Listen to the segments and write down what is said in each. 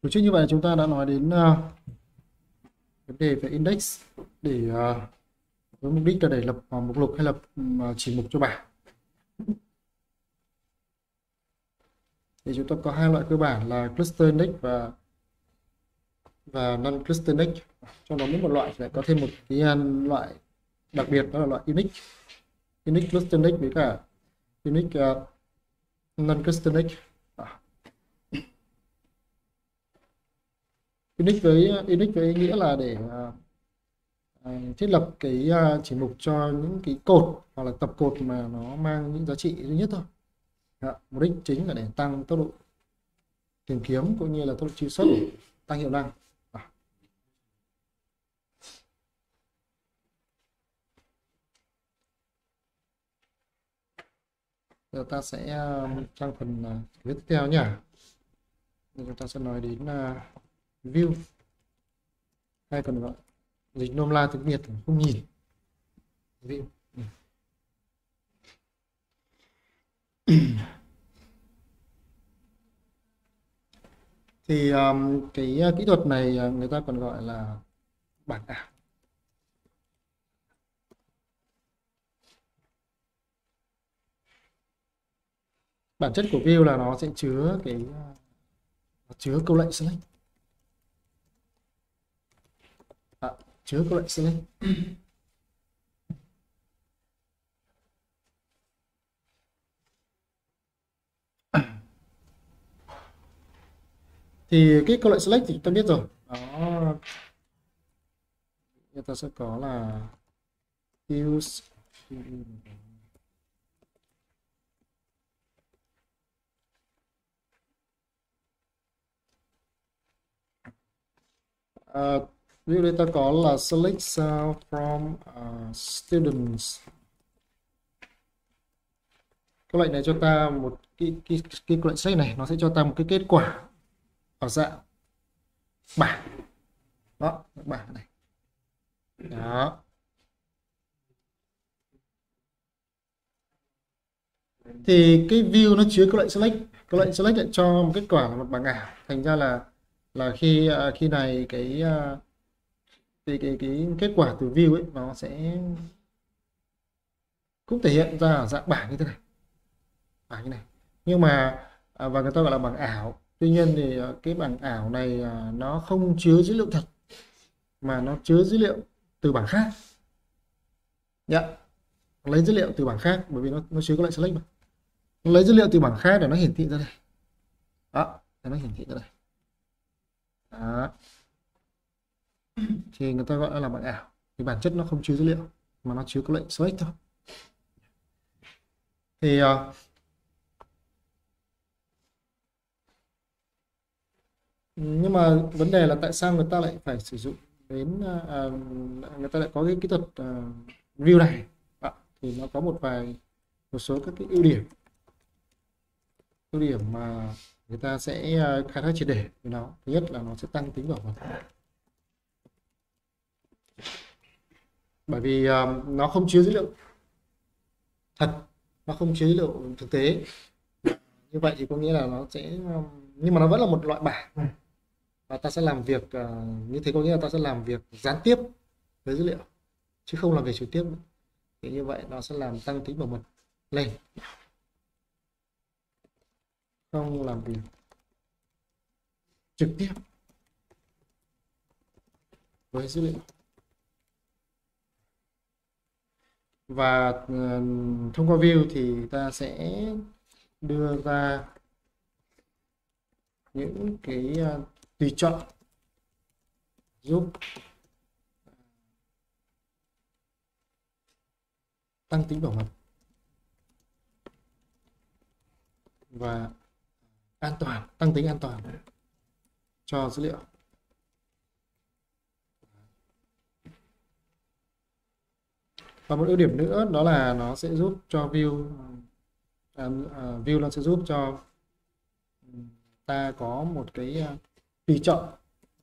Tổ chức như vậy chúng ta đã nói đến vấn đề về index để với mục đích là để lập mục lục hay lập chỉ mục cho bảng. Thì chúng ta có hai loại cơ bản là cluster index và non cluster index. Trong đó mỗi một loại sẽ có thêm một cái loại đặc biệt, đó là loại unique cluster index với cả unique non cluster index. Unique với ý nghĩa là để thiết lập cái chỉ mục cho những cái cột hoặc là tập cột mà nó mang những giá trị duy nhất thôi. Mục đích chính là để tăng tốc độ tìm kiếm cũng như là tốc độ truy xuất, tăng hiệu năng. Giờ ta sẽ sang phần tiếp theo nhé. Chúng ta sẽ nói đến view, hay còn gọi dịch nôm na tiếng Việt là không nhìn. View. Thì cái kỹ thuật này người ta còn gọi là bảng ảo. Bản chất của view là nó sẽ chứa câu lệnh select. Chứa câu lệnh select. Thì cái câu lệnh select thì chúng ta biết rồi, đó người ta sẽ có là use ví dụ đây ta có là select cell from students. Câu lệnh này cho ta một cái câu lệnh select này nó sẽ cho ta một cái kết quả ở dạng bảng. Đó, bảng này. Đó. Thì cái view nó chứa câu lệnh select. Câu lệnh select lại cho một kết quả là một bảng ảo. Thành ra là khi này cái kết quả từ view ấy nó sẽ cũng thể hiện ra ở dạng bảng như thế này. Bảng như này. Nhưng mà và người ta gọi là bảng ảo. Tuy nhiên thì cái bảng ảo này nó không chứa dữ liệu thật mà nó chứa dữ liệu từ bảng khác. Lấy dữ liệu từ bảng khác bởi vì nó chứa câu lệnh select mà. Nó lấy dữ liệu từ bảng khác để nó hiển thị ra đây. Đó, để nó hiển thị ra đây. Đó. Thì người ta gọi là bảng ảo. Thì bản chất nó không chứa dữ liệu mà nó chứa câu lệnh select thôi. Thì nhưng mà vấn đề là tại sao người ta lại phải sử dụng đến người ta lại có cái kỹ thuật view này. Thì nó có một số các cái ưu điểm mà người ta sẽ khai thác triệt để với nó. Thứ nhất là nó sẽ tăng tính bảo mật, bởi vì nó không chứa dữ liệu thật, nó không chứa dữ liệu thực tế. Như vậy thì có nghĩa là nó sẽ nhưng mà nó vẫn là một loại bảng và ta sẽ làm việc như thế, có nghĩa là ta sẽ làm việc gián tiếp với dữ liệu chứ không làm việc trực tiếp. Thì như vậy nó sẽ làm tăng tính bảo mật lên, không làm việc trực tiếp với dữ liệu. Và thông qua view thì ta sẽ đưa ra những cái tùy chọn giúp tăng tính bảo mật và tăng tính an toàn cho dữ liệu. Và một ưu điểm nữa đó là nó sẽ giúp cho view nó sẽ giúp cho ta có một cái tùy chọn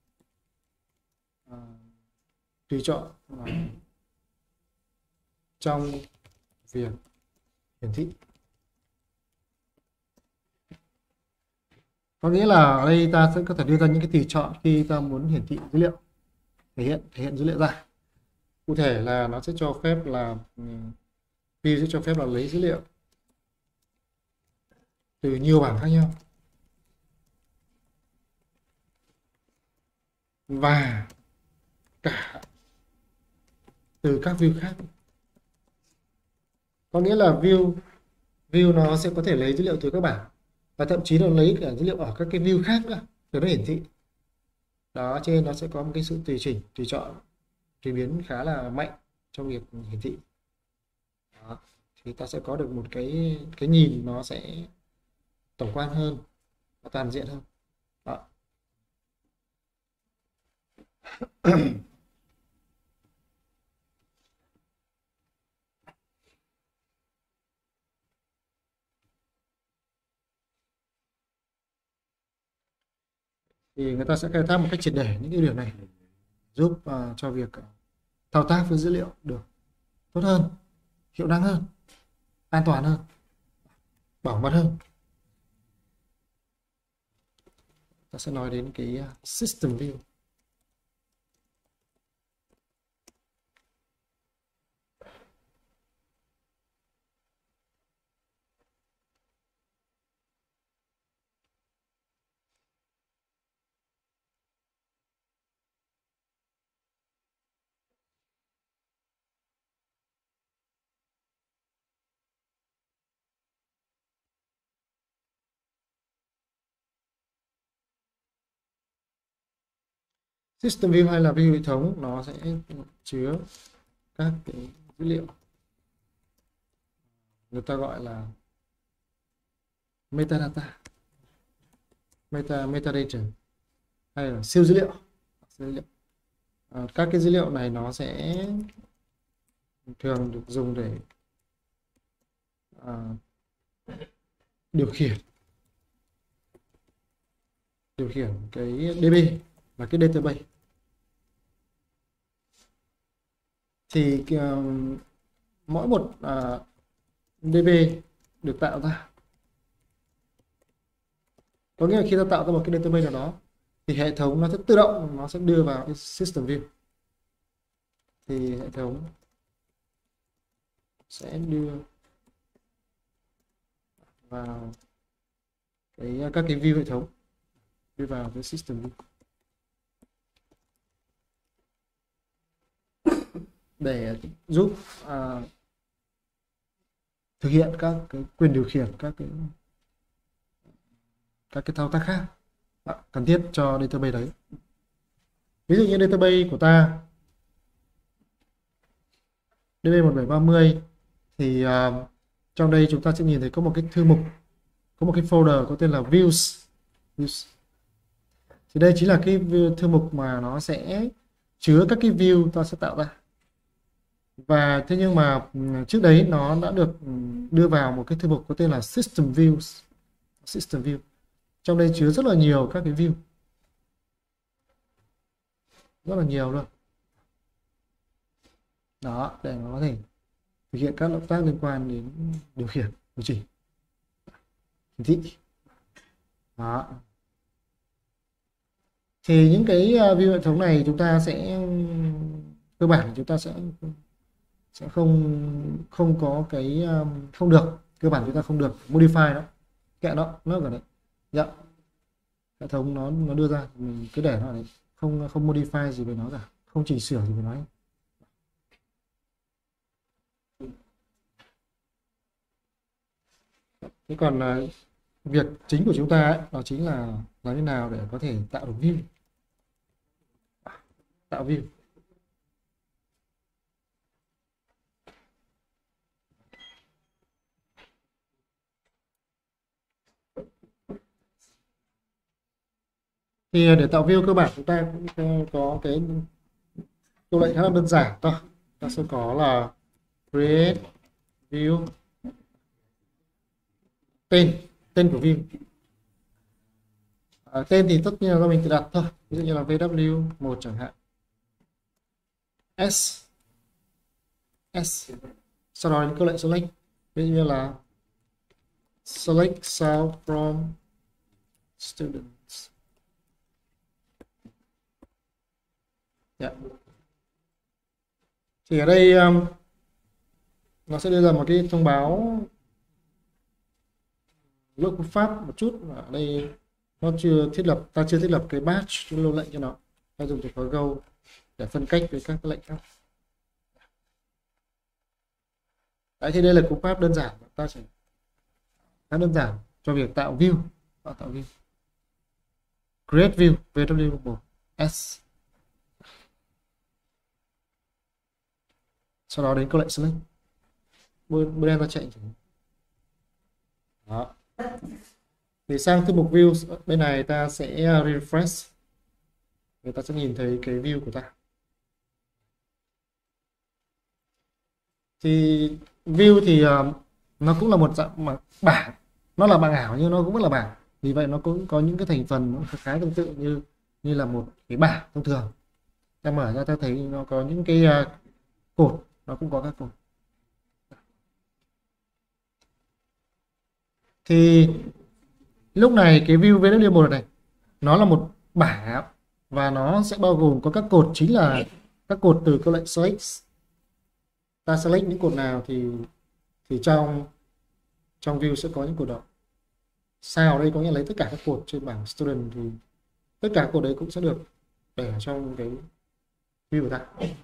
trong việc hiển thị. Có nghĩa là ở đây ta sẽ có thể đưa ra những cái tùy chọn khi ta muốn hiển thị dữ liệu, thể hiện dữ liệu ra. Cụ thể là nó sẽ cho phép là view sẽ cho phép là lấy dữ liệu từ nhiều bảng khác nhau và cả từ các view khác. Có nghĩa là view nó sẽ có thể lấy dữ liệu từ các bảng và thậm chí là lấy cả dữ liệu ở các cái view khác nữa để nó hiển thị. Đó, trên nó sẽ có một cái sự tùy chọn, tùy biến khá là mạnh trong việc hiển thị. Đó, thì ta sẽ có được một cái nhìn nó sẽ tổng quan hơn và toàn diện hơn. Đó. Thì người ta sẽ khai thác một cách triệt để những cái điều này giúp cho việc thao tác với dữ liệu được tốt hơn, hiệu năng hơn, an toàn hơn, bảo mật hơn. Ta sẽ nói đến cái system view. System view hay là view hệ thống nó sẽ chứa các cái dữ liệu người ta gọi là metadata, metadata hay là siêu dữ liệu. Các cái dữ liệu này nó sẽ thường được dùng để điều khiển cái DB và cái database. Thì mỗi một DB được tạo ra, có nghĩa là khi ta tạo ra một cái database nào đó thì hệ thống nó sẽ tự động nó sẽ đưa vào cái system view, thì hệ thống sẽ đưa vào các cái view hệ thống, đưa vào cái system view để giúp thực hiện các cái quyền điều khiển, các cái thao tác khác cần thiết cho database đấy. Ví dụ như database của ta DB1730 thì trong đây chúng ta sẽ nhìn thấy có một cái thư mục, có một cái folder có tên là views. Thì đây chính là cái thư mục mà nó sẽ chứa các cái view ta sẽ tạo ra. Và thế nhưng mà trước đấy nó đã được đưa vào một cái thư mục có tên là system views. System view. Trong đây chứa rất là nhiều các cái view. Rất là nhiều luôn. Đó, để nó có thể thực hiện các động tác liên quan đến điều khiển, điều chỉnh, hiển thị. Đó. Thì những cái view hệ thống này chúng ta sẽ cơ bản chúng ta sẽ không có cái không được, cơ bản chúng ta không được modify nó, kệ nó cả đấy. Dạ. Hệ thống nó đưa ra mình cứ để nó đấy, không modify gì về nó cả, không chỉnh sửa gì về nó. Thế còn việc chính của chúng ta ấy, đó chính là làm thế nào để có thể tạo được view, tạo view. Thì để tạo view cơ bản chúng ta cũng có cái câu lệnh khá là đơn giản thôi. Ta sẽ có là create view, tên của view. Tên thì tất nhiên là do mình tự đặt thôi, ví dụ như là vw1 chẳng hạn, s, sau đó đến câu lệnh select, ví dụ như là select cell from students. Dạ. Thì ở đây nó sẽ đưa ra một cái thông báo lỗi cú pháp một chút. Ở đây nó ta chưa thiết lập cái batch lưu lệnh cho nó, ta dùng từ khóa go để phân cách với các lệnh khác. Đấy, thì đây là cú pháp đơn giản, ta sẽ khá đơn giản cho việc tạo view. Create view vw s, sau đó đến câu lệnh select, bên em ta chạy đó. Thì sang thư mục view bên này ta sẽ refresh, người ta sẽ nhìn thấy cái view của ta. Thì view thì nó cũng là một dạng bảng, nó là bảng ảo nhưng nó cũng rất là bảng, vì vậy nó cũng có những cái thành phần nó khá tương tự như là một cái bảng thông thường. Ta mở ra ta thấy nó có những cái cột, nó cũng có các cột. Thì lúc này cái view VW1 này nó là một bảng và nó sẽ bao gồm có các cột, chính là các cột từ câu lệnh select. Ta select những cột nào thì trong view sẽ có những cột đó. Sao ở đây có nghĩa lấy tất cả các cột trên bảng student, thì tất cả các cột đấy cũng sẽ được để trong cái view của ta.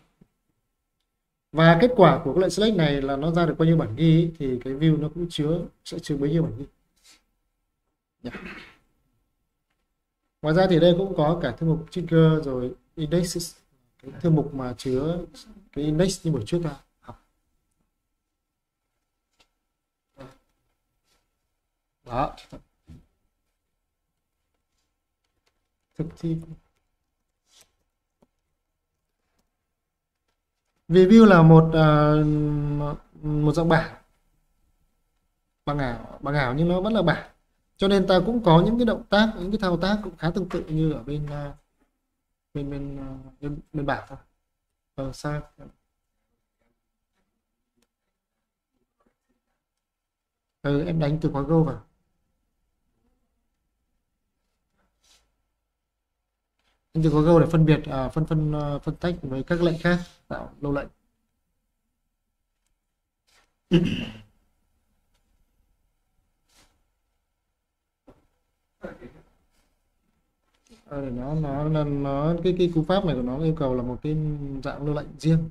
Và kết quả của cái lệnh select này là nó ra được bao nhiêu bản ghi ấy, thì cái view nó cũng sẽ chứa bấy nhiêu bản ghi. Yeah. Ngoài ra thì đây cũng có cả thư mục trigger rồi index, cái thư mục mà chứa cái index như buổi trước ta học. Đó. Thực thi view là một dạng bảng ảo nhưng nó vẫn là bảng, cho nên ta cũng có những cái động tác, những cái thao tác cũng khá tương tự như ở bên bảng thôi. Sao em đánh từ khóa go vào, anh từ khóa go để phân biệt phân tách với các lệnh khác, tạo lâu lệnh. Để nó cái cú pháp này của nó yêu cầu là một cái dạng lưu lệnh riêng.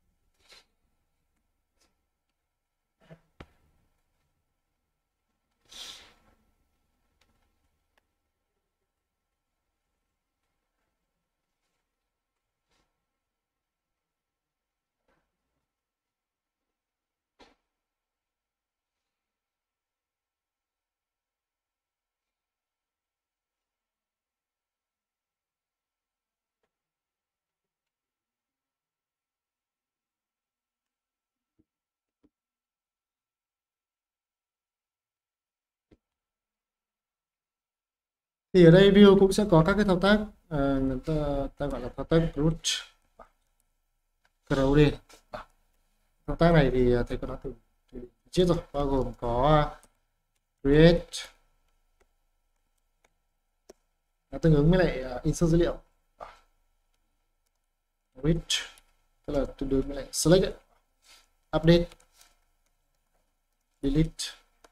Thì ở đây view cũng sẽ có các cái thao tác, người ta gọi là thao tác root crowd. Thao tác này thì thầy có nói từ trước rồi, bao gồm có create, nó tương ứng với lại insert dữ liệu, reach tức là tương đương với lại select, update, delete.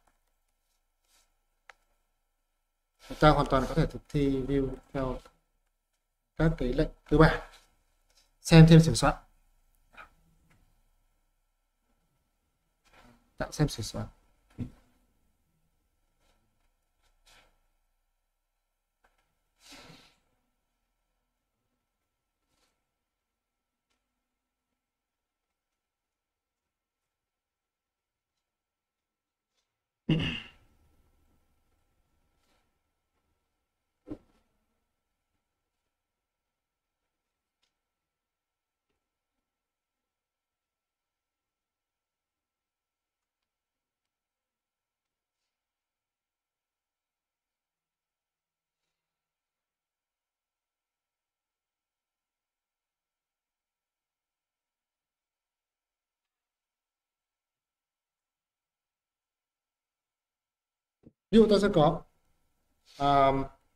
Chúng ta hoàn toàn có thể thực thi view theo các cái lệnh cơ bản, xem thêm sửa soạn, tạo xem sửa soạn. Ví dụ ta sẽ có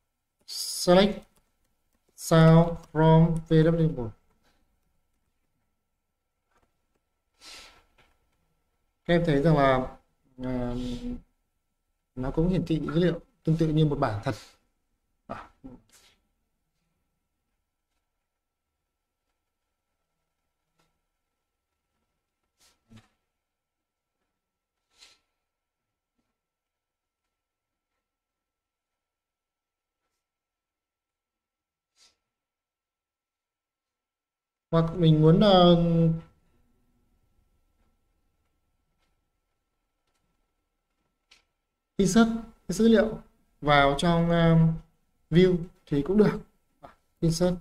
select sound from VW1. Các em thấy rằng là à, nó cũng hiển thị dữ liệu tương tự như một bảng thật. Hoặc mình muốn insert cái dữ liệu vào trong view thì cũng được. Insert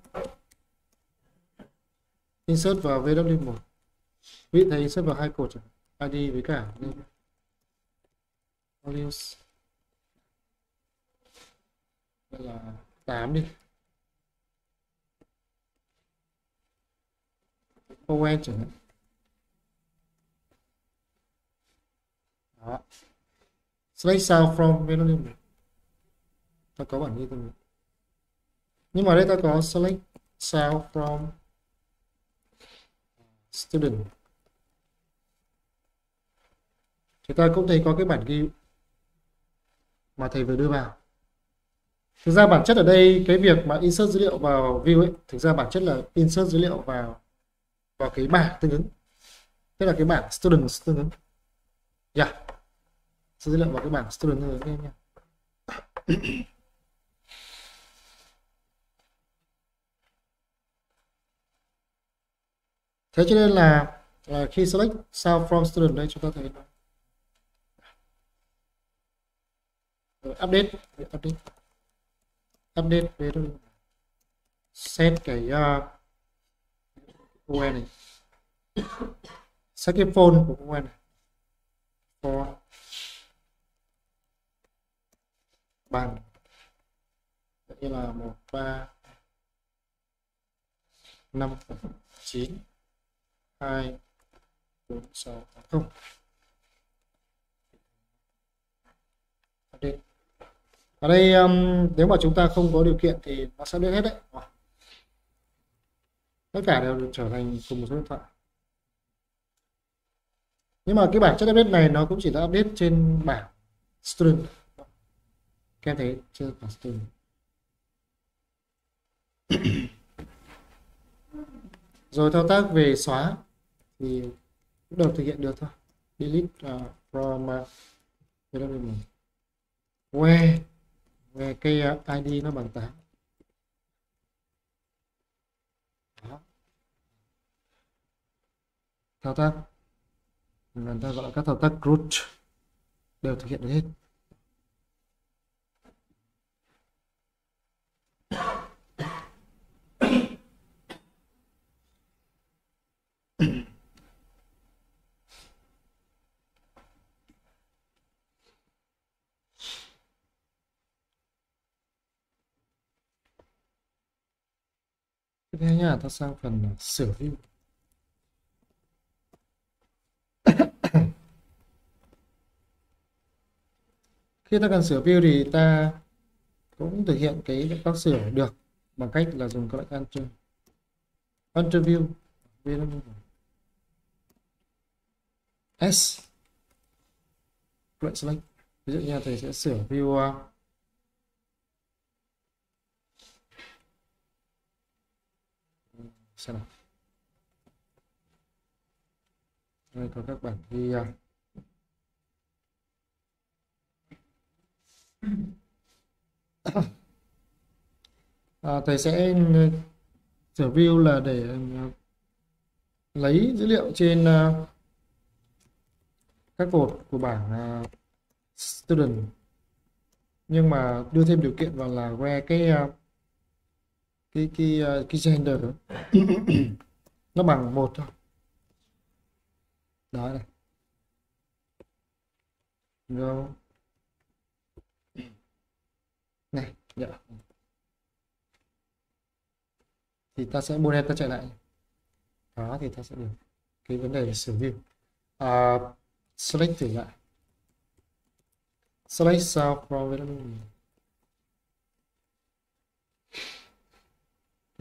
vào VW1. Ví dụ thầy insert vào hai cột ID với cả values là 8 đi. ON chẳng hạn. Đó. Select sound from VW1. Ta có bản ghi từ mình. Nhưng mà đây ta có select sound from student. Thì ta cũng thấy có cái bản ghi mà thầy vừa đưa vào. Thực ra bản chất ở đây cái việc mà insert dữ liệu vào view ấy, thực ra bản chất là insert dữ liệu vào cái bảng tương ứng. Tức là cái bảng student tương ứng. Yeah. Dữ liệu vào cái bảng student tương ứng em nha. Thế cho nên là khi select sound from student đây chúng ta thấy update về set cái ON này, set cái phone của ON này for bằng như là 135924680. Ở đây nếu mà chúng ta không có điều kiện thì nó sẽ update hết đấy. Tất cả đều được trở thành cùng một số điện thoại. Nhưng mà cái bảng chất update này nó cũng chỉ là update trên bảng student. Các em thấy trên bảng student. Rồi thao tác về xóa thì cũng đều thực hiện được thôi. Delete from where cái ID nó bằng 8. Đó. Thao tác người ta gọi là các thao tác root đều thực hiện được hết. Tiếp theo nhá, ta sang phần sửa view. Khi ta cần sửa view thì ta cũng thực hiện cái động tác sửa được bằng cách là dùng các lệnh enter view S lệnh select. Ví dụ như thầy sẽ sửa view xem nào. Đây có các bản ghi thầy sẽ sửa view là để lấy dữ liệu trên các cột của bảng student, nhưng mà đưa thêm điều kiện vào là where cái gender nó bằng 1 thôi. Đó này. Go. Này, dạ. Thì ta sẽ buôn ta chạy lại. Đó thì ta sẽ được cái vấn đề là sửa view. Select thử lại. Select sound from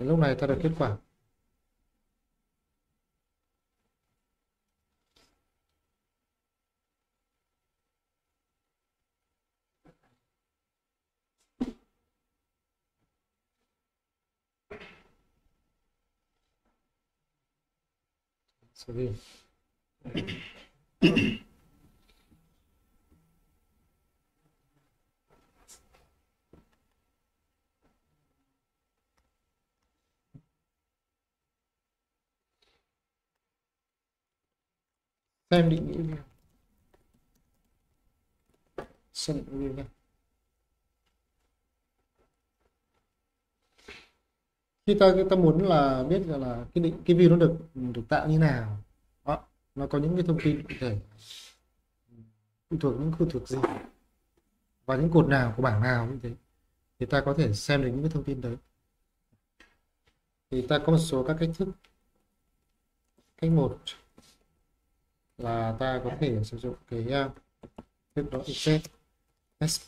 Đến lúc này ta được kết quả. Sorry. Xem định nghĩa view. Xem định nghĩa view nha. Khi ta muốn là biết là cái view nó được tạo như nào đó, nó có những cái thông tin cụ thể, phụ thuộc những khu thuộc gì và những cột nào của bảng nào như thế, thì ta có thể xem được những cái thông tin đấy. Thì ta có một số các cách thức. Cách một là ta có thể sử dụng cái thức đó exec sp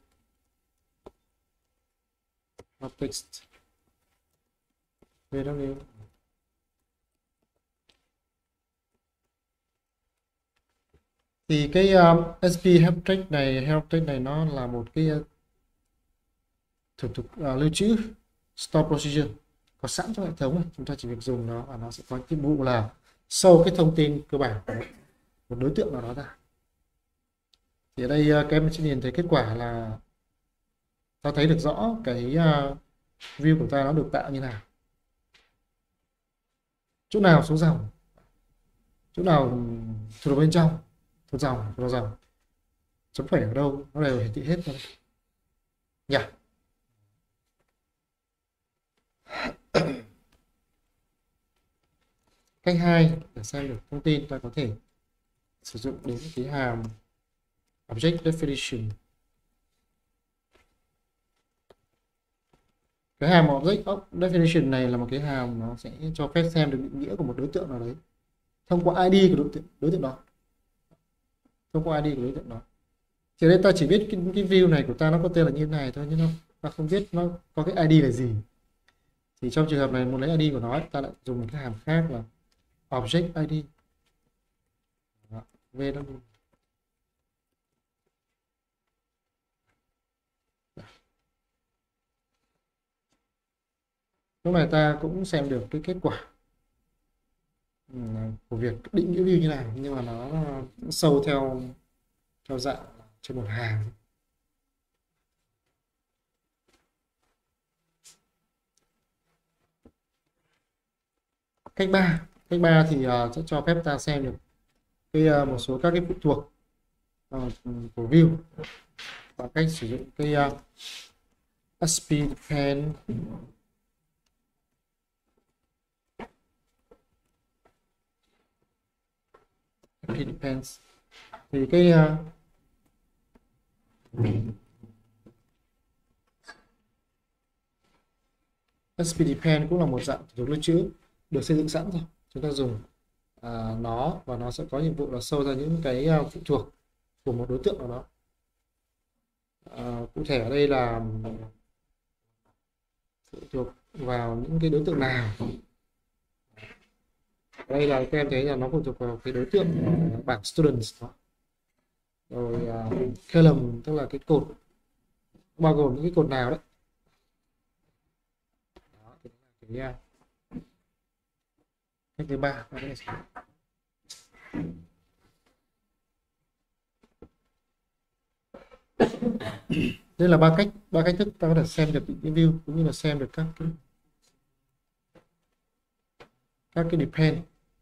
text vw. Thì cái sp help text này nó là một cái thủ tục lưu trữ store procedure có sẵn trong hệ thống này. Chúng ta chỉ việc dùng nó và nó sẽ có nhiệm vụ là show cái thông tin cơ bản của một đối tượng nào đó ra. Thì ở đây các em sẽ nhìn thấy kết quả là ta thấy được rõ cái view của ta nó được tạo như nào, chỗ nào số dòng, chỗ nào thuộc bên trong, thuộc dòng, chấm phẩy ở đâu, nó đều hiển thị hết rồi nhỉ. Cách hai để xem được thông tin, ta có thể sử dụng đến cái hàm object definition. Cái hàm object definition này là một cái hàm nó sẽ cho phép xem được định nghĩa của một đối tượng nào đấy thông qua ID của đối tượng đó, thông qua ID của đối tượng đó. Thì đây ta chỉ biết cái view này của ta nó có tên là như thế này thôi, nhưng ta không biết nó có cái ID là gì. Thì trong trường hợp này muốn lấy ID của nó, ta lại dùng một cái hàm khác là object ID. VW. Lúc này ta cũng xem được cái kết quả của việc định nghĩa view như nào, nhưng mà nó sâu theo dạng trên một hàng. Cách 3 thì sẽ cho phép ta xem được một số các cái phụ thuộc của view bằng cách sử dụng cái sp depend depends. Thì cái sp depend cũng là một dạng thủ tục lưu trữ được xây dựng sẵn rồi, chúng ta dùng nó và nó sẽ có nhiệm vụ là show ra những cái phụ thuộc của một đối tượng nào đó. Cụ thể ở đây là phụ thuộc vào những cái đối tượng nào. Ở đây là các em thấy là nó phụ thuộc vào cái đối tượng bảng students đó. Rồi column tức là cái cột, bao gồm những cái cột nào đấy. Đó, cái cách thứ ba. Đây là ba cách thức ta có thể xem được cái view cũng như là xem được các cái depend.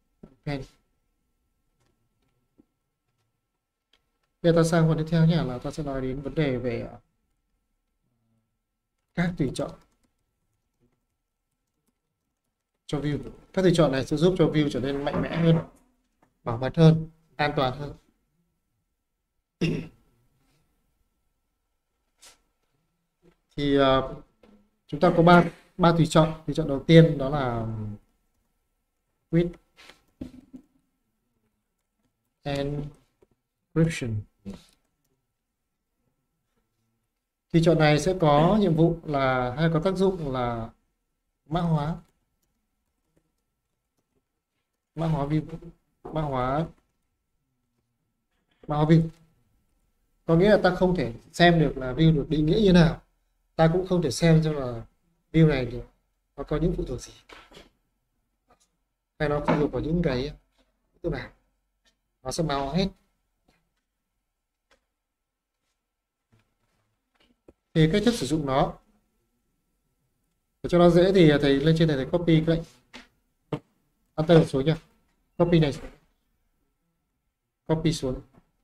Bây giờ ta sang phần tiếp theo nhé, là ta sẽ nói đến vấn đề về các tùy chọn cho view. Các tùy chọn này sẽ giúp cho view trở nên mạnh mẽ hơn, bảo mật hơn, an toàn hơn. Thì chúng ta có ba tùy chọn. Tùy chọn đầu tiên đó là with encryption. Tùy chọn này sẽ có nhiệm vụ là hay có tác dụng là mã hóa view, mã hóa view có nghĩa là ta không thể xem được là view được định nghĩa như nào, ta cũng không thể xem cho là view này được nó có những phụ thuộc gì, hay nó phụ thuộc vào những cái tức là nó sẽ màu hết. Thì cách thức sử dụng nó để cho nó dễ thì thầy lên trên này thầy copy cái lệnh Enter xuống nha, copy này, copy xuống.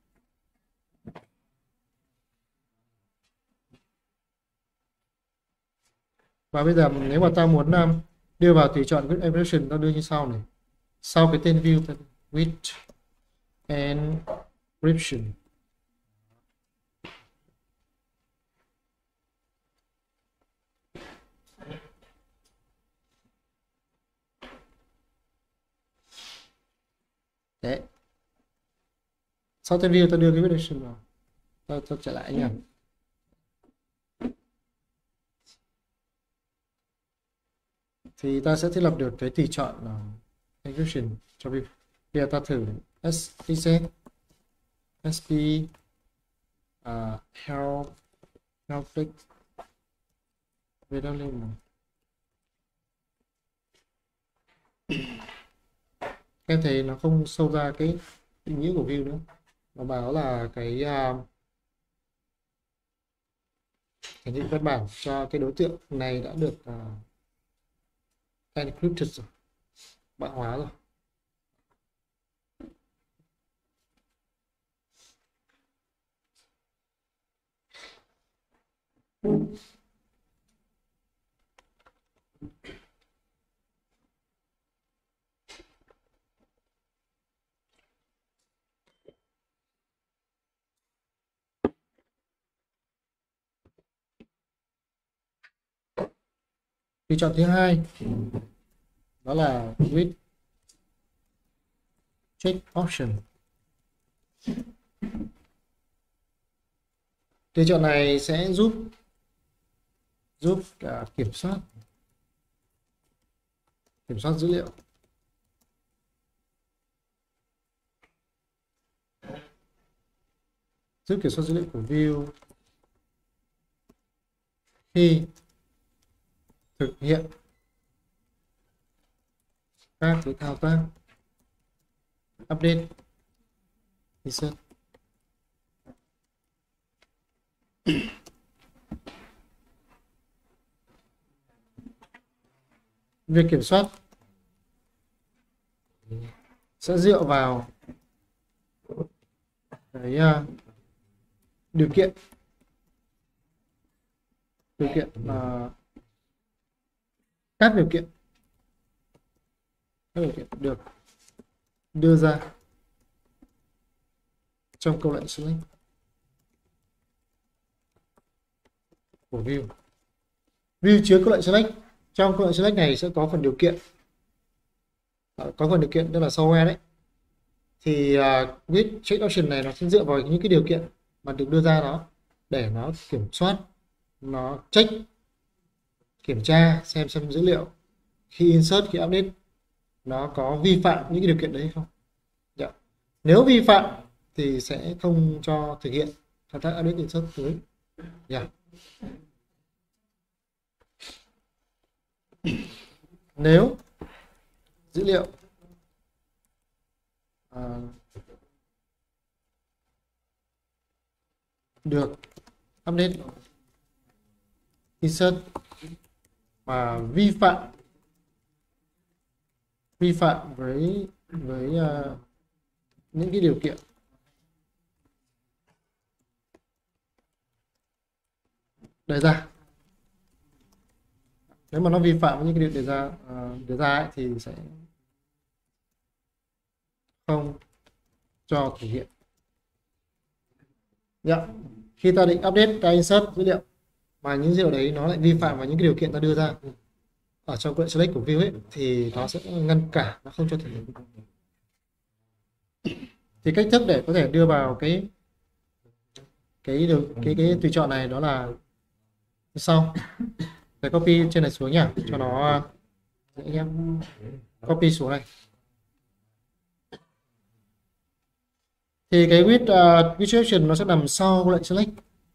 Và bây giờ nếu mà ta muốn đưa vào tùy chọn with expression, ta đưa như sau này, sau cái tên view with encryption. Đấy, sau tên view ta đưa cái with expression vào, ta trở lại nhỉ. Thì ta sẽ thiết lập được cái tùy chọn encryption cho view. Bây giờ ta thử SPC SP help click về đâu lên nào. Em thấy nó không sâu ra cái định nghĩa của view nữa, nó báo là cái định văn bản cho cái đối tượng này đã được encrypted rồi, mã hóa rồi. Tùy chọn thứ hai đó là with check option. Tùy chọn này sẽ giúp kiểm soát dữ liệu, giúp kiểm soát dữ liệu của view khi thực hiện các cái thao tác update, insert. Việc kiểm soát sẽ dựa vào cái điều kiện các điều kiện được đưa ra trong câu lệnh select của view. View chứa câu lệnh select, trong câu lệnh select này sẽ có phần điều kiện, tức là somewhere đấy. Thì with check option này nó sẽ dựa vào những cái điều kiện mà được đưa ra đó để nó kiểm soát, nó check, kiểm tra xem dữ liệu khi insert, khi update nó có vi phạm những cái điều kiện đấy hay không. Yeah. Nếu vi phạm thì sẽ không cho thực hiện thao tác update, insert tới. Yeah. Nếu dữ liệu được update, insert mà vi phạm với những cái điều kiện đề ra, nếu mà nó vi phạm với những cái điều đề ra ấy, thì sẽ không cho thực hiện. Yeah. Khi ta định update, ta insert dữ liệu mà những dữ liệu đấy nó lại vi phạm vào những cái điều kiện ta đưa ra ở trong lệnh select của view ấy, thì nó sẽ ngăn cản, nó không cho thực hiện. Thì cách thức để có thể đưa vào cái tùy chọn này đó là sau. Để copy trên này xuống nhá, cho nó dễ nhé. Copy xuống này. Thì cái with description nó sẽ nằm sau lệnh select.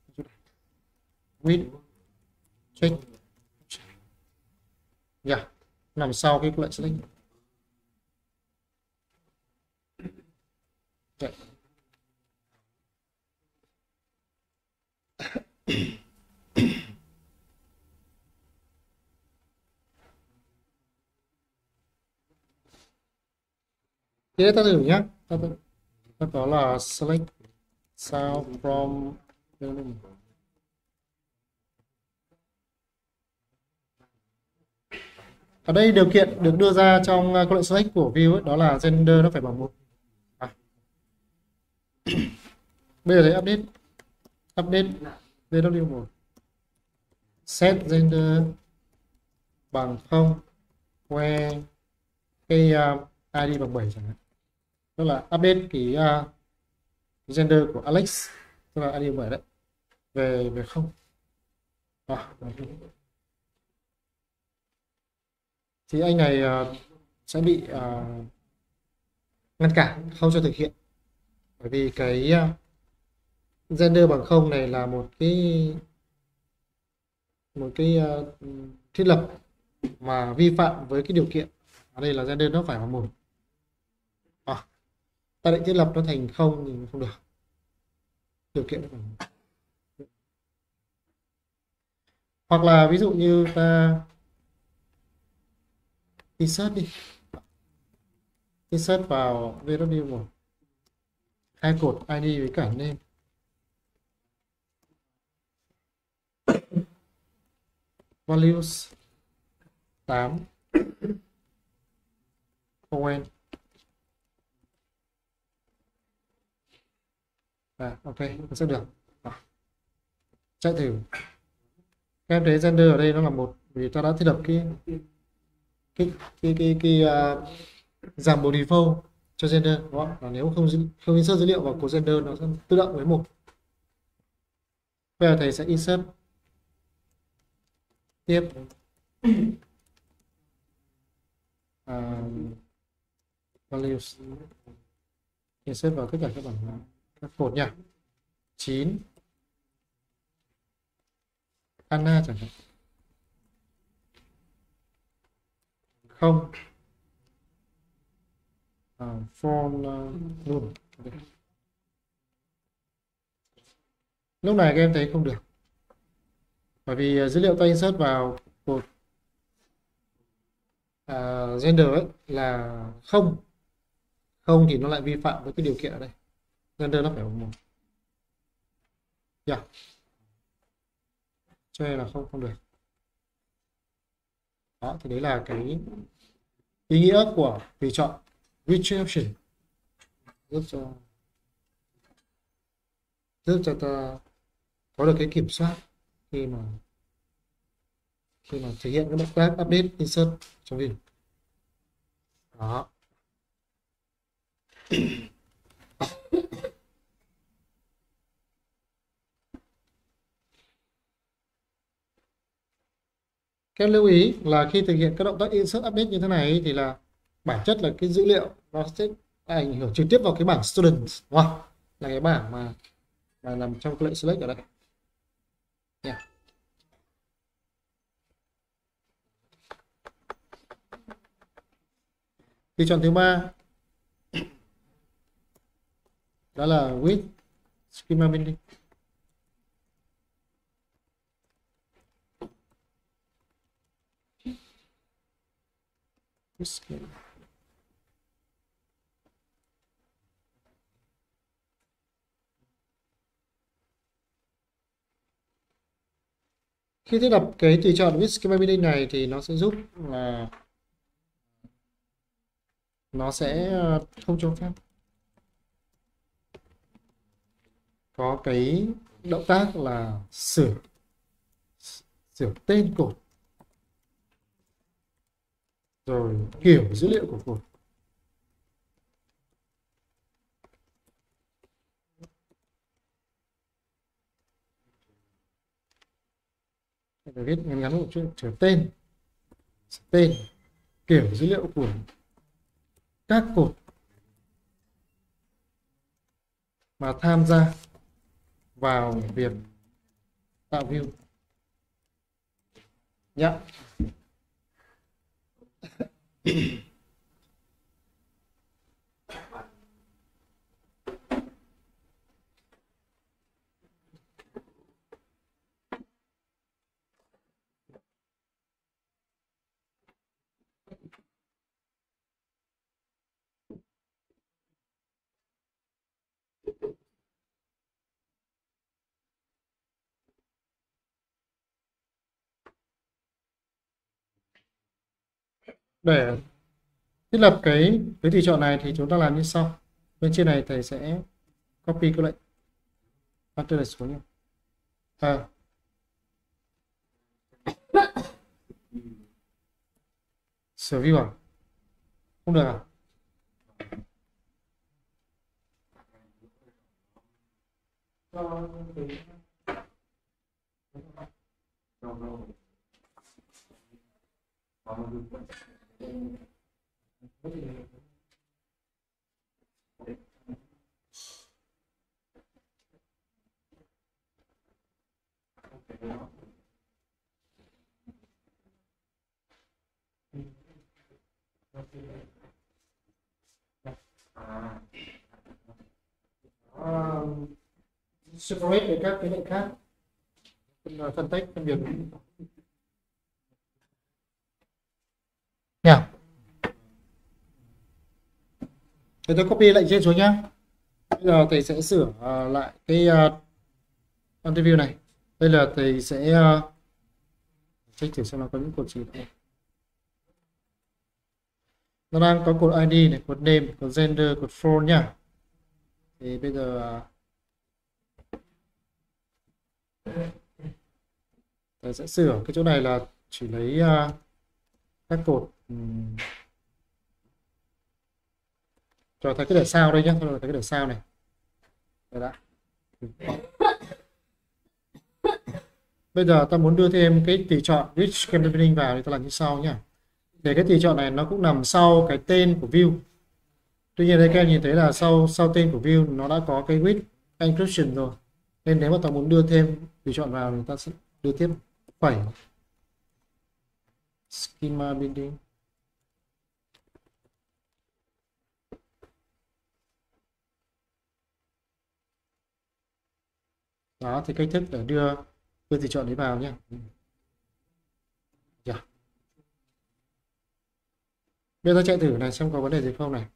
With check. Yeah, nằm sau cái lệnh select. Đấy. Thế ta thử nhé. Ta có là select sound from. Ở đây điều kiện được đưa ra trong câu lệnh select của view ấy, đó là gender nó phải bằng 1. Bây giờ thấy update vw1 set gender bằng 0 where cái ID bằng 7 chẳng hạn, tức là update cái gender của Alex, tức là ID bằng 7 đấy, về 0. Thì anh này sẽ bị ngăn cản không cho thực hiện, bởi vì cái gender bằng 0 này là một cái thiết lập mà vi phạm với cái điều kiện. Ở đây là gender nó phải bằng 1. Ta định thiết lập nó thành 0 thì không được, điều kiện phải. Hoặc là ví dụ như ta insert đi, insert vào vw1 hai cột ID với cả name, values 8 ON. Ok, nó sẽ được. Chạy thử. Các em thấy gender ở đây nó là 1 vì ta đã thiết lập cái giảm bộ default cho gender, đúng không? Và nếu không insert dữ liệu vào cột gender nó sẽ tự động với 1. Bây giờ thầy sẽ insert tiếp values, insert vào tất cả các bảng các cột nha. 9 Anna chẳng hạn, 0 form luôn. Lúc này các em thấy không được, bởi vì dữ liệu ta insert vào cột gender ấy là 0 thì nó lại vi phạm với cái điều kiện ở đây, gender nó phải bằng 1. Yeah. Cho nên là không được. Đó, thì đấy là cái ý nghĩa của tùy chọn with option, giúp cho ta có được cái kiểm soát khi mà thực hiện các động tác update insert trong view. Đó. Các lưu ý là khi thực hiện các động tác insert update như thế này thì là bản chất là cái dữ liệu nó sẽ ảnh hưởng trực tiếp vào cái bảng students, đúng không? Là cái bảng mà nằm trong cái lệnh select ở đây. Yeah. Tùy chọn thứ 3 đó là with schema binding. Khi thiết lập cái tùy chọn with schema binding này thì nó sẽ giúp là nó sẽ không cho phép có cái động tác là sửa tên cột rồi kiểu dữ liệu của cột. Phải viết ngắn ngắn một chút, sửa tên kiểu dữ liệu của các cột mà tham gia vào việc tạo view nhé. Để thiết lập cái tùy chọn này thì chúng ta làm như sau. Bên trên này thầy sẽ copy cái lệnh Ctrl này xuống nhé. Sửa view à? Không được à? Separate với các cái lệnh khác, phân tách phân biệt nhỉ. Thế tôi copy lệnh trên xuống nhá. Bây giờ thầy sẽ sửa lại cái interview này. Đây là thầy sẽ check thử xem nó có những cột gì đây. Nó đang có cột ID này, cột name, cột gender, cột phone nhá. Thì bây giờ thầy sẽ sửa cái chỗ này là chỉ lấy các cột cho thấy cái để sao đây nhé, thôi thấy cái để sao này. Rồi đã. Bây giờ ta muốn đưa thêm cái tùy chọn rich campaigning vào thì ta làm như sau nhé. Để cái tùy chọn này nó cũng nằm sau cái tên của view. Tuy nhiên đây các em nhìn thấy là sau tên của view nó đã có cái with encryption rồi. Nên nếu mà ta muốn đưa thêm tùy chọn vào thì ta sẽ đưa tiếp phẩy schema binding. Đó thì cách thức để đưa tùy chọn đấy vào nhé. Yeah. Bây giờ chạy thử này xem có vấn đề gì không này.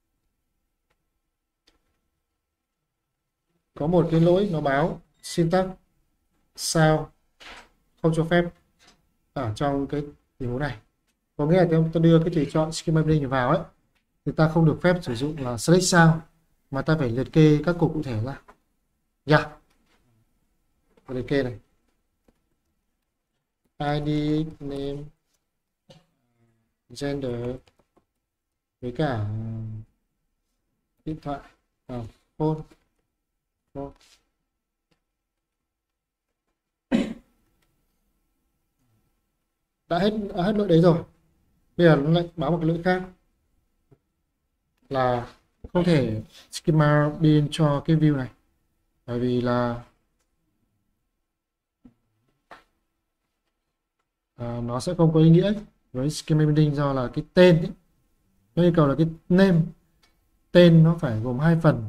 Có một cái lỗi nó báo syntax sao không cho phép ở trong cái tình huống này. Có nghĩa là ta đưa cái tùy chọn schema binding vào ấy thì ta không được phép sử dụng là select sao mà ta phải liệt kê các cột cụ thể ra. Yeah. Liệt kê này. ID, name, gender với cả điện thoại, phone. Đã hết lỗi đấy rồi. Bây giờ nó lại báo một cái lỗi khác là không thể schema bin cho cái view này, bởi vì là nó sẽ không có ý nghĩa với schema binding, do là cái tên ấy, nó yêu cầu là cái name, tên nó phải gồm 2 phần.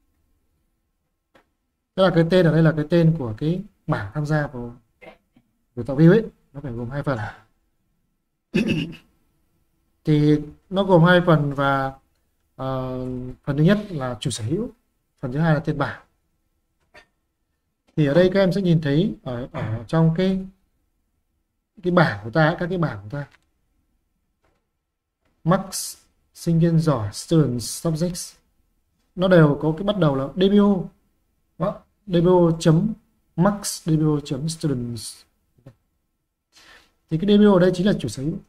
Tức là cái tên ở đây là cái tên của cái bảng tham gia vào tạo view ấy, nó phải gồm 2 phần. Thì nó gồm 2 phần và phần thứ nhất là chủ sở hữu, phần thứ hai là tên bảng. Thì ở đây các em sẽ nhìn thấy ở trong cái bảng của ta, các cái bảng của ta, Max, sinh viên giỏi, student, subjects, nó đều có cái bắt đầu là dbo. Đó, dbo chấm max, dbo chấm students. Thì cái dbo ở đây chính là chủ sở hữu.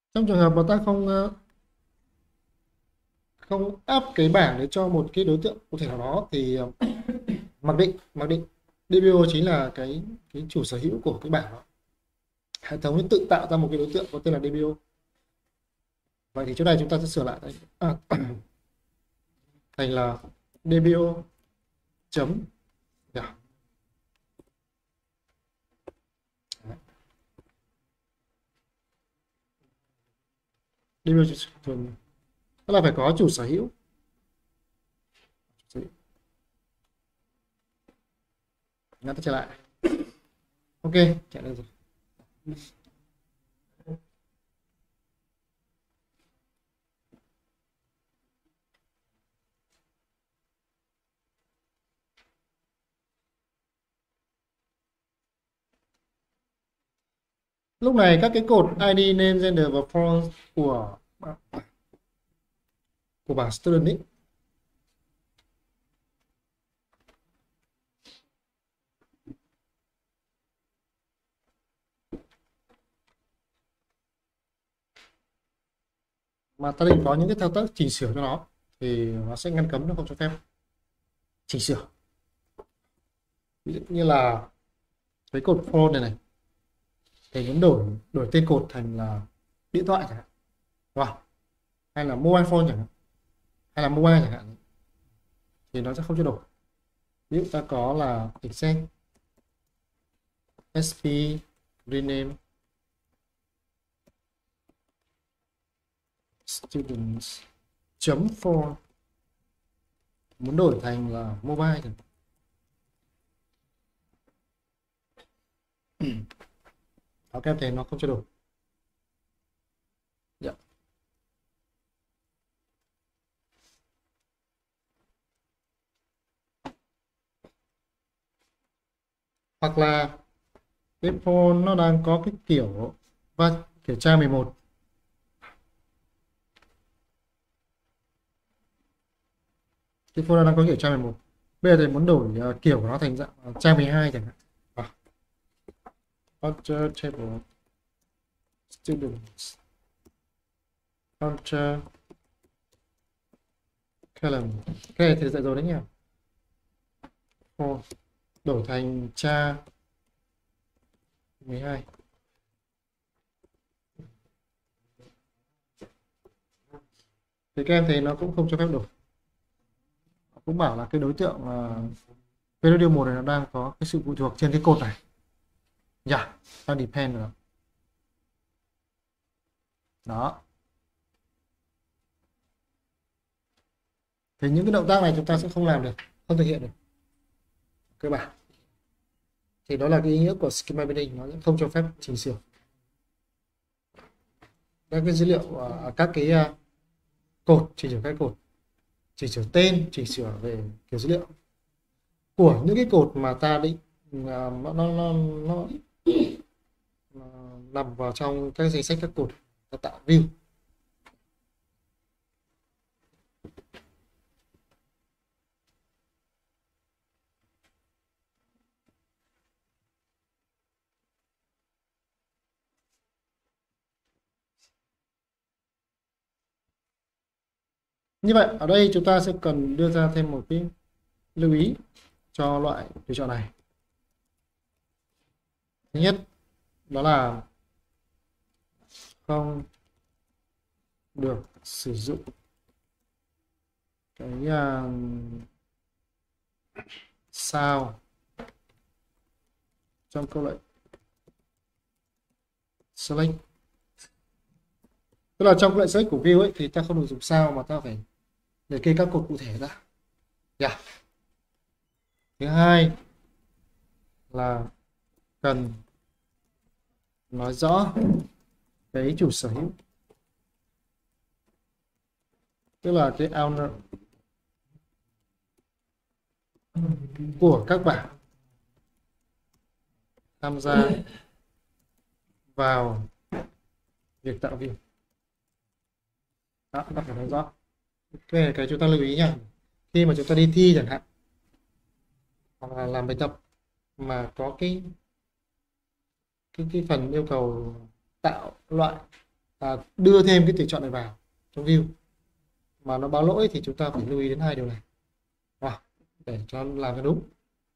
Trong trường hợp mà ta không áp cái bảng đấy cho một cái đối tượng cụ thể nào đó thì mặc định DBO chính là cái chủ sở hữu của cái bảng đó. Hệ thống nó tự tạo ra một cái đối tượng có tên là DBO. Vậy thì chỗ này chúng ta sẽ sửa lại đây. Thành là DBO chấm yeah. DBO thường tức là phải có chủ sở hữu. Ngắt trở lại. Ok, chạy được rồi. Lúc này các cái cột ID, name, gender và form của bảng student ấy mà ta định có những cái thao tác chỉnh sửa cho nó thì nó sẽ ngăn cấm, nó không cho phép chỉnh sửa. Ví dụ như là cái cột phone này thì muốn đổi tên cột thành là điện thoại chẳng hạn, đúng không? Hay là mobile phone chẳng hạn, hay là mobile chẳng hạn, thì nó sẽ không cho đổi. Ví dụ ta có là exec sp rename students chấm for, muốn đổi thành là mobile chẳng hạn. Đó, kèm thì nó không cho đổi. Dạ. Hoặc là cái phone nó đang có cái kiểu và kiểu tra 11, cái phone nó đang có kiểu tra 11, bây giờ thì muốn đổi kiểu của nó thành dạng trang 12 chẳng hạn. Counter table students counter column. Cái này thì dạy rồi đấy nhỉ. Đổi thành tra 12. Thì các em thấy nó cũng không cho phép đổi. Cũng bảo là cái đối tượng variable 1 này nó đang có cái sự phụ thuộc trên cái cột này. Dạ, đang depend rồi. Đó. Thì những cái động tác này chúng ta sẽ không làm được, không thực hiện được. Cơ bản. Thì đó là cái ý nghĩa của schema binding, nó sẽ không cho phép chỉnh sửa các cái dữ liệu, các cái cột, chỉnh sửa các cột, chỉnh sửa tên, chỉnh sửa về kiểu dữ liệu của những cái cột mà ta định nó nằm vào trong các danh sách các cột ta tạo view. Như vậy ở đây chúng ta sẽ cần đưa ra thêm một cái lưu ý cho loại tùy chọn này. Thứ nhất đó là không được sử dụng cái sao trong câu lệnh select. Tức là trong câu lệnh select của view ấy thì ta không được dùng sao mà ta phải liệt kê các cột cụ thể ra. Yeah. Thứ hai là cần nói rõ cái chủ sở hữu, tức là cái owner của các bảng tham gia vào việc tạo view. Đó, ta phải nói rõ. Cái chúng ta lưu ý nha, khi mà chúng ta đi thi chẳng hạn hoặc là làm bài tập mà có cái phần yêu cầu tạo loại đưa thêm cái tùy chọn này vào trong view mà nó báo lỗi thì chúng ta phải lưu ý đến hai điều này. Rồi, để cho làm cho đúng.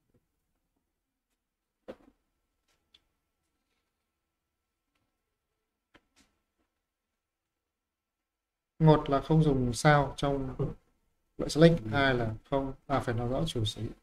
Một là không dùng sao trong loại select, hai là không phải nói rõ chủ sở hữu.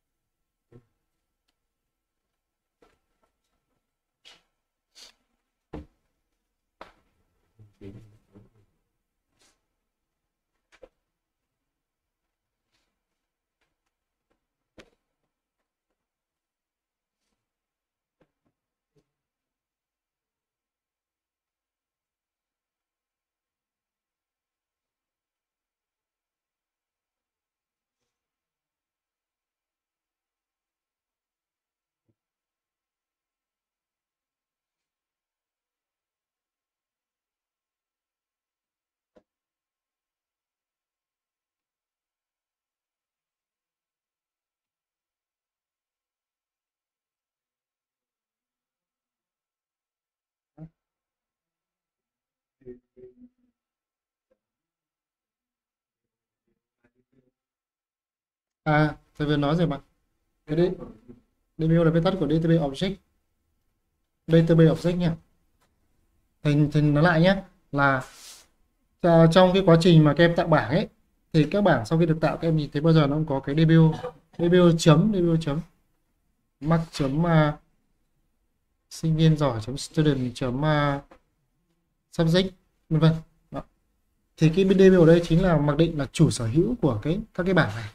Tôi vừa nói rồi mà. Cái đấy, DBO là viết tắt của Database Object. Database Object nha. Thì nói lại nhé, là trong cái quá trình mà các em tạo bảng ấy, thì các bảng sau khi được tạo các em nhìn thấy bao giờ nó cũng có cái DBO chấm mark chấm sinh viên giỏi chấm student chấm subject vân vân. Thì cái DBO ở đây chính là mặc định là chủ sở hữu của các cái bảng này.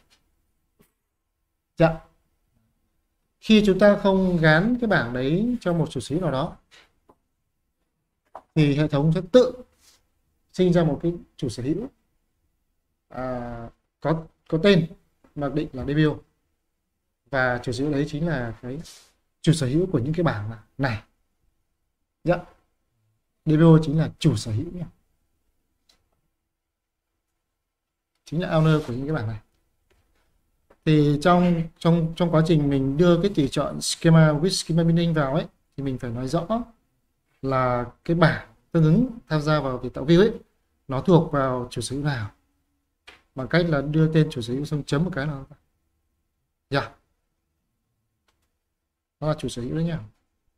Dạ. Khi chúng ta không gán cái bảng đấy cho một chủ sở hữu nào đó thì hệ thống sẽ tự sinh ra một cái chủ sở hữu có tên mặc định là DBO, và chủ sở hữu đấy chính là cái chủ sở hữu của những cái bảng này. Dạ. DBO chính là chủ sở hữu nhé, chính là owner của những cái bảng này. Thì trong quá trình mình đưa cái tùy chọn schema with schema binding vào ấy, thì mình phải nói rõ là cái bảng tương ứng tham gia vào việc tạo view ấy nó thuộc vào chủ sở hữu nào, bằng cách là đưa tên chủ sở hữu xong chấm một cái nào. Dạ. Nó là chủ sở hữu đấy nhá.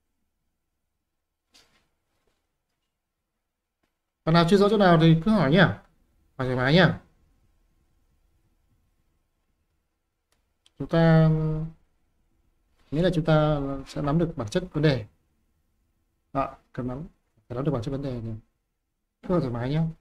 Bạn nào chưa rõ chỗ nào thì cứ hỏi nhá, hỏi thoải mái nhá. Chúng ta nghĩa là chúng ta sẽ nắm được bản chất vấn đề. Cần phải nắm được bản chất vấn đề này. Cứ thoải mái nhé.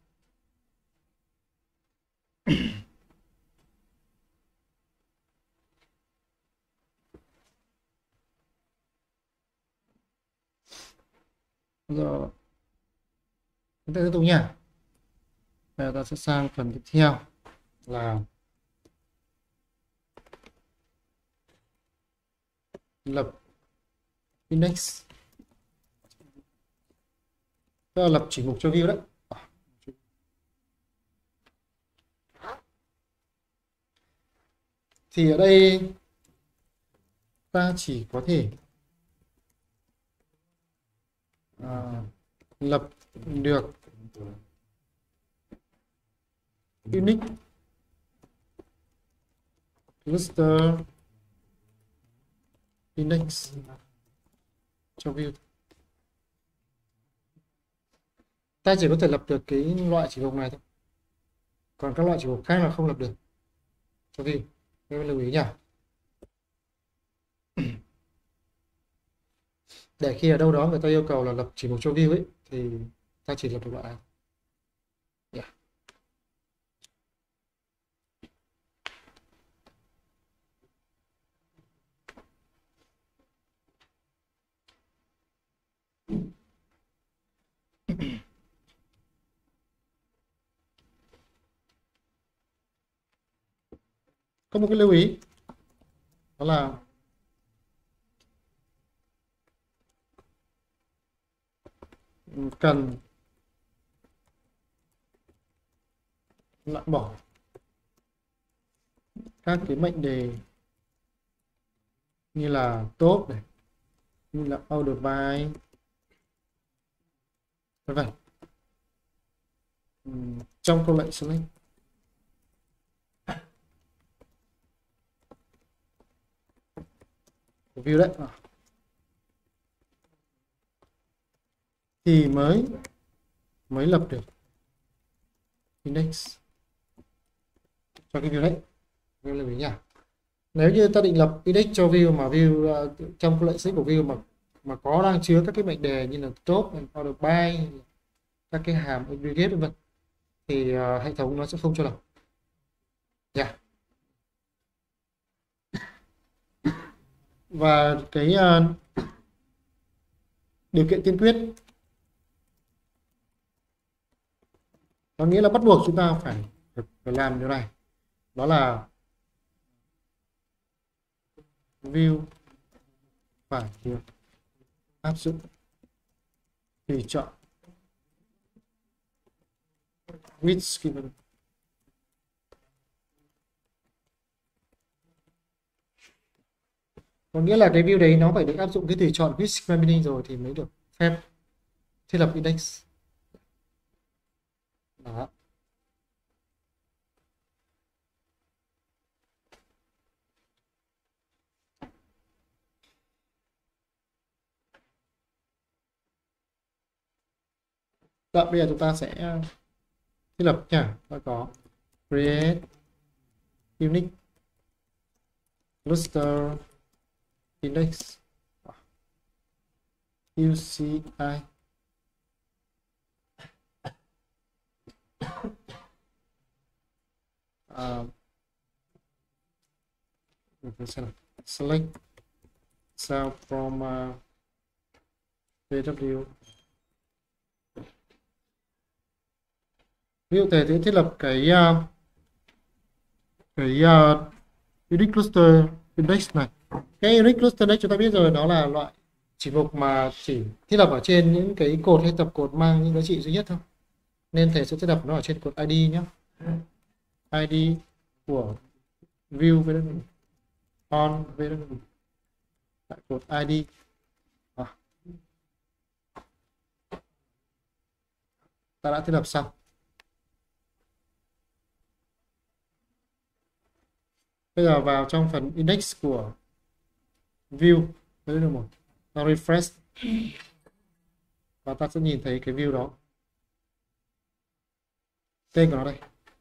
Rồi chúng ta tiếp tục nha. Bây giờ ta sẽ sang phần tiếp theo là lập index, tức là lập chỉ mục cho view đấy. Thì ở đây ta chỉ có thể lập được unique cluster index cho view. Ta chỉ có thể lập được cái loại chỉ mục này thôi, còn các loại chỉ mục khác là không lập được cho view. Các bạn lưu ý nhá. Để khi ở đâu đó người ta yêu cầu là lập chỉ mục cho view ấy, thì ta chỉ lập được loại này. Yeah. Có một cái lưu ý đó là cần loại bỏ các cái mệnh đề như là top này, như là order by vân vân. trong câu lệnh select view đấy thì mới lập được index cho cái view đấy. Nên là nhỉ, nếu như ta định lập index cho view mà view trong câu lệnh select của view mà có đang chứa các cái mệnh đề như là top and order by, các cái hàm aggregate vân vân, thì hệ thống nó sẽ không cho lập. Yeah. Và cái điều kiện tiên quyết, có nghĩa là bắt buộc chúng ta phải làm điều này, đó là view phải được áp dụng tùy chọn with given. Có nghĩa là cái view đấy nó phải được áp dụng cái tùy chọn with discriminating rồi thì mới được phép thiết lập index. Đó. Đó, bây giờ chúng ta sẽ thiết lập nha. Ta có create unique cluster index UCI select cell from VW. Ví dụ thể thì thiết lập cái unique cluster index này. Cái unique cluster index chúng ta biết rồi, đó là loại chỉ mục mà chỉ thiết lập ở trên những cái cột hay tập cột mang những giá trị duy nhất thôi, nên thầy sẽ thiết lập nó ở trên cột ID nhé. ID của view với on với tại cột ID. Ta đã thiết lập xong. Bây giờ vào trong phần index của view với được một, ta refresh và ta sẽ nhìn thấy cái view đó, tên của nó đây.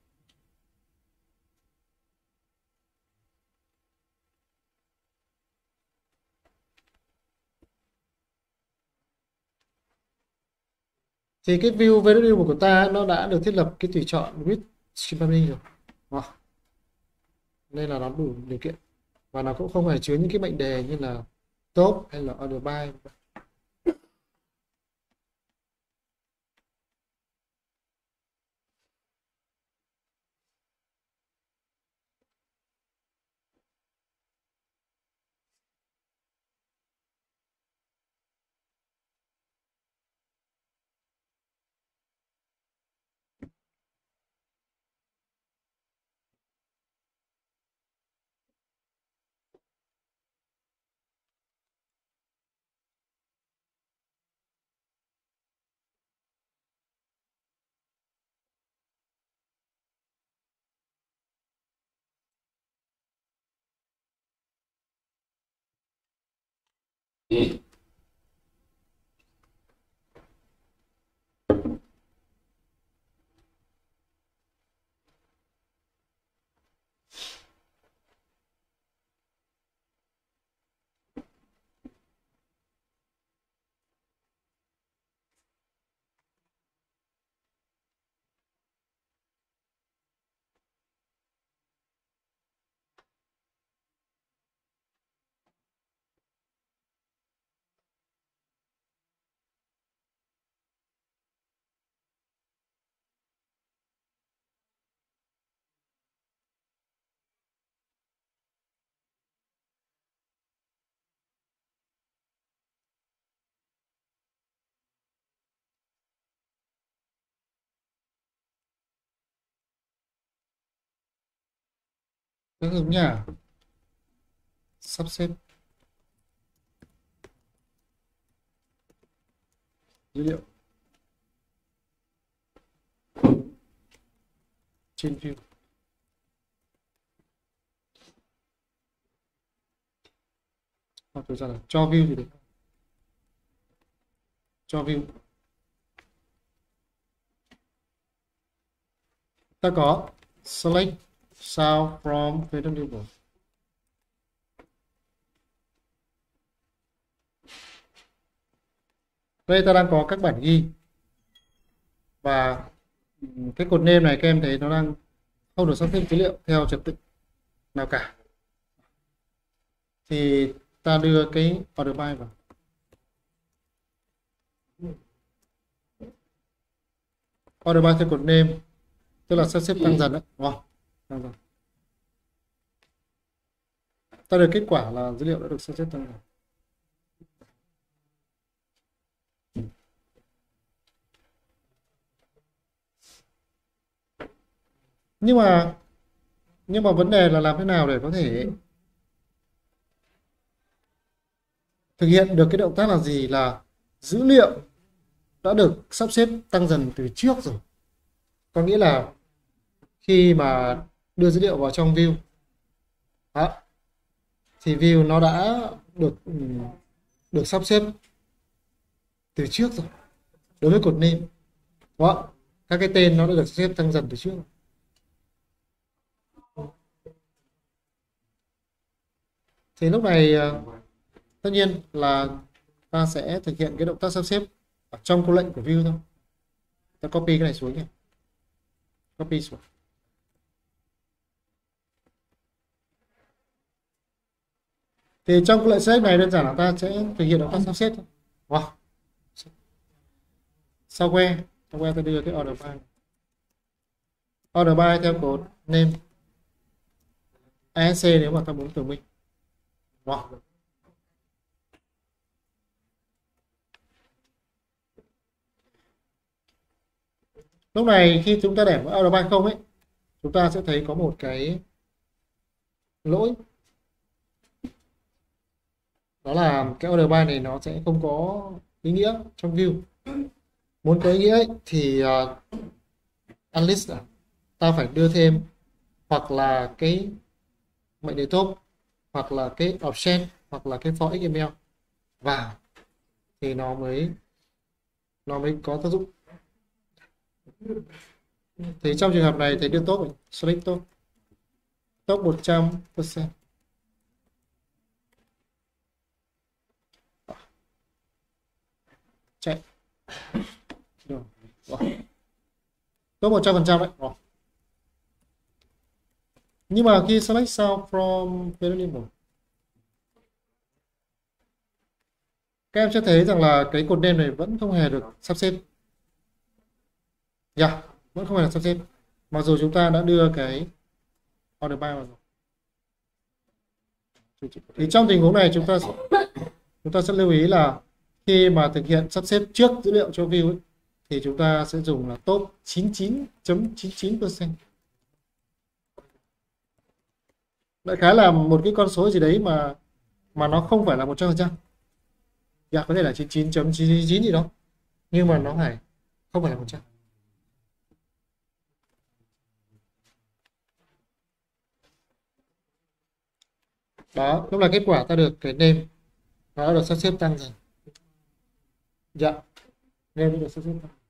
Thì cái view VW của ta nó đã được thiết lập cái tùy chọn with shipping rồi. Nên là nó đủ điều kiện và nó cũng không phải chứa những cái mệnh đề như là top hay là order by. Các hướng nhà sắp xếp dữ liệu. trên view. Thực ra là cho view thì được. Cho view. Ta có select sound from variable. Đây ta đang có các bản ghi và cái cột name này các em thấy nó đang không được sắp xếp dữ liệu theo trật tự nào cả, thì ta đưa cái order by vào. Order by theo cột name tức là sắp xếp tăng dần đấy, đúng không? Tăng dần. Ta được kết quả là dữ liệu đã được sắp xếp tăng dần. Nhưng mà vấn đề là làm thế nào để có thể thực hiện được cái động tác là gì, là dữ liệu đã được sắp xếp tăng dần từ trước rồi. Có nghĩa là khi mà đưa dữ liệu vào trong view đó, thì view nó đã được sắp xếp từ trước rồi. Đối với cột name đó, các cái tên nó đã được sắp xếp tăng dần từ trước rồi. Thì lúc này tất nhiên là ta sẽ thực hiện cái động tác sắp xếp ở trong câu lệnh của view thôi. Ta copy cái này xuống nhé, copy xuống. Thì trong câu lệnh xếp này đơn giản là ta sẽ thực hiện động tác sắp xếp thôi. Wow. Sau que ta đưa cái order by. Order by theo cột name ASC nếu mà ta muốn tường minh. Wow. Lúc này khi chúng ta để một order by không ấy, chúng ta sẽ thấy có một cái lỗi, đó là cái order by này nó sẽ không có ý nghĩa trong view. Muốn có ý nghĩa ấy, thì unlist ta phải đưa thêm hoặc là cái mệnh đề top, hoặc là cái option, hoặc là cái for XML vào thì nó mới có tác dụng. Thì trong trường hợp này thầy đưa top, select top 100%. Chạy rồi. Top 100% đấy. Rồi. Nhưng mà khi select sound from variable, các em sẽ thấy rằng là cái cột name này vẫn không hề được sắp xếp. Vẫn không hề được sắp xếp. Mặc dù chúng ta đã đưa cái order by vào rồi. Thì trong tình huống này chúng ta sẽ lưu ý là khi mà thực hiện sắp xếp trước dữ liệu cho view ấy, thì chúng ta sẽ dùng là top 99.99%. Đại khái là một cái con số gì đấy mà nó không phải là 100%. Có thể là 99.99 gì đó, nhưng mà nó không phải là 100. Đó, lúc là kết quả ta được cái name nó đã được sắp xếp tăng dần. Name được sắp xếp tăng.